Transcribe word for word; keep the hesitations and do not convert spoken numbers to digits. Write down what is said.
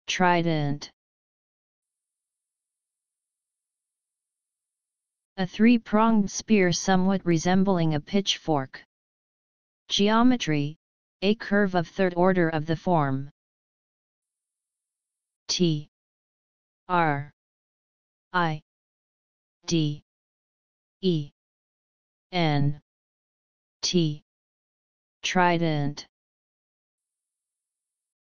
trident. A three-pronged spear somewhat resembling a pitchfork. Geometry, a curve of third order of the form. T R I D E N T. Trident.